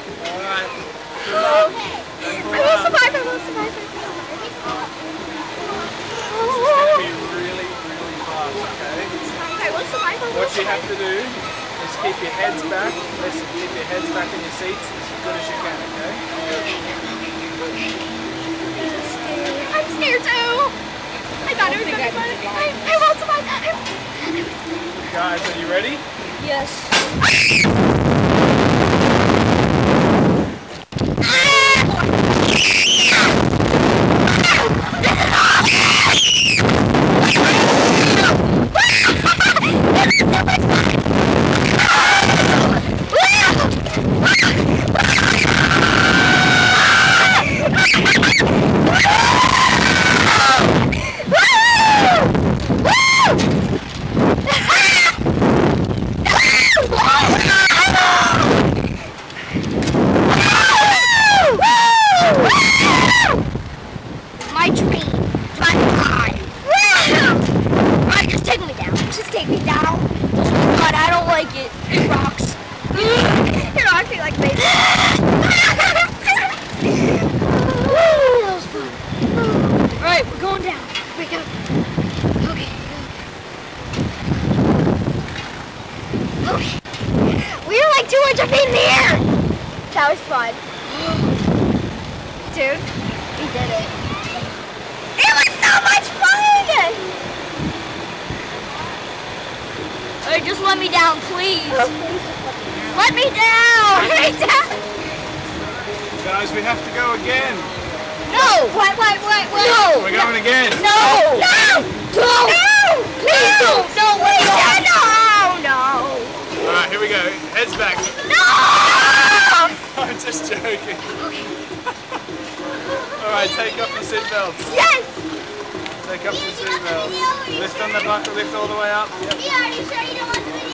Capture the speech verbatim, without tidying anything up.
Alright. Good luck. I will survive, I will survive. This is going to be really, really fast, okay? I will survive, I will What you have survive. to do is keep your heads back. Listen, keep your heads back in your seats as good as you can, okay? I'm scared too. I thought it was going to be fun. I, I will survive. I, Guys, are you ready? Yes. my dream, my life. Alright, just take me down. Just take me down. But I don't like it. It rocks. You're rocking like baby. That was fun. Alright, we're going down. Wake up. Okay. Okay. We were like two hundred feet in the air. That was fun. Dude, we did it. It was so much fun! Alright, just let me down, please. Let me down! Let me down! Guys, we have to go again. No! Wait, wait, wait, wait! No! We're going again. No! No! No! No! Please don't! No, wait! No! No! Alright, here we go. Heads back. No! I'm just joking. Alright, take off the seatbelts. Yes! Take off the seatbelts. Lift on the buckle, lift all the way up. Yep. Yeah, are you sure you don't want to